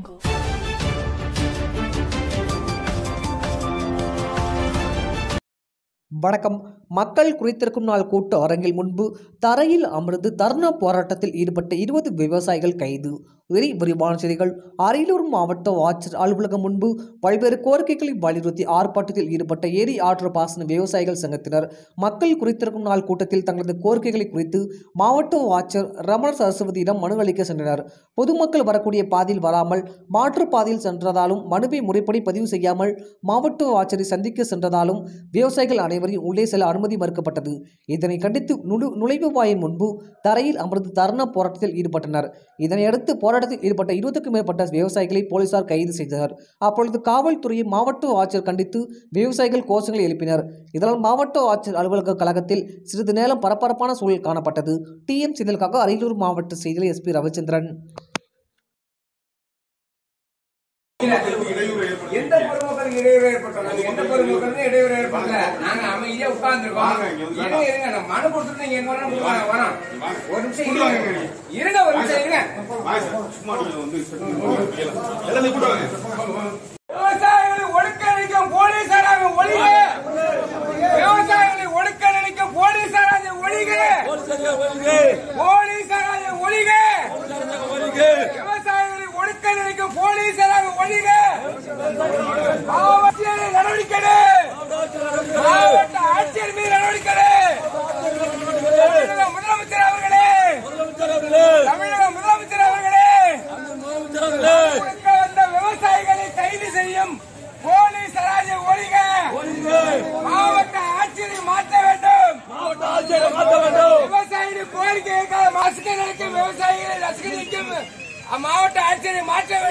jungle. வணக்கம். மக்கள் குறைத்திருக்கும் நாள் கூட்ட அரங்கில் முன்பு தரையில் அமர்ந்து தர்ணா போராட்டத்தில் ஈடுபட்ட 20 விவசாயிகள் கைது. விரிவான செய்திகள். அரியலூர் மாவட்ட ஆட்சியர் அலுவலகம் முன்பு பல்வேறு கோரிக்கைகளை வலியுறுத்தி ஆர்ப்பாட்டத்தில் ஈடுபட்ட ஏரி ஆற்று பாசன விவசாயிகள் சங்கத்தினர் மக்கள் குறைத்திருக்கும் நாள் கூட்டத்தில் தங்களது கோரிக்கைகளை குறித்து மாவட்ட ஆட்சியர் ரமண சரஸ்வதியிடம் மனு அளிக்க சென்றனர். பொதுமக்கள் வரக்கூடிய பாதையில் வராமல் மாற்று பாதையில் சென்றதாலும் மனுவை முறைப்படி பதிவு செய்யாமல் மாவட்ட ஆட்சியரை சந்திக்க சென்றதாலும் விவசாயிகள் அனைவரையும் உள்ளே செல்ல அனுமதி மறுக்கப்பட்டது. இதனை கண்டித்து நுழைவு வாயில் முன்பு தரையில் அமர்ந்து தர்ணா போராட்டத்தில் ஈடுபட்டனர். இதனையடுத்து போராட்டத்தில் ஈடுபட்ட 20க்கும் மேற்பட்ட விவசாயிகளை போலீசார் கைது செய்தனர். அப்பொழுது காவல்துறையை மாவட்ட ஆட்சியர் கண்டித்து விவசாயிகள் கோஷங்களை எழுப்பினர். இதனால் மாவட்ட ஆட்சியர் அலுவலக கழகத்தில் சிறிது நேரம் பரபரப்பான சூழல் காணப்பட்டது. TM செய்திகளுக்காக அரியலூர் மாவட்ட செய்தியாளர் SP ரவிச்சந்திரன். எந்த பொதுமக்களுக்கு இடையூறு ஏற்பட்டாலும் எந்த பொதுமக்களுக்கு இடையூறு ஏற்படல. நாங்க அமைதியா உட்கார்ந்துருக்கோம். இருங்க நம்ம மனு கொடுத்துட்டு நீங்க எங்க வேணாலும் வரோம். ஒரு நிமிஷம் இருங்க, ஒரு நிமிஷம் இருங்க. விவசாயிகளை ஒடுக்க நினைக்கும் போலீசாராக ஒழிக. விவசாயிகளை ஒடுக்க நினைக்கும் போலீசாராக ஒழிக. போலீசாராக ஒழிக. விவசாயிகளை ஒடுக்க நினைக்கும் போலீசாராக ஒழிக. மாவட்ட நடவடிக்கை, மாவட்ட ஆட்சியர் மீது நடவடிக்கை. முதலமைச்சர் அவர்களே, தமிழக முதலமைச்சர் அவர்களே, வந்த விவசாயிகளை கைது செய்யும் போலீசாராக ஒழிக. மாவட்ட ஆட்சியரை மாற்ற வேண்டும். விவசாயிகளின் கோரிக்கைக்காக மஸ்கி நினைக்கும் விவசாயிகளை நசுக்கி நிற்கும் மாவட்ட ஆட்சியரை மாற்ற வேண்டும்.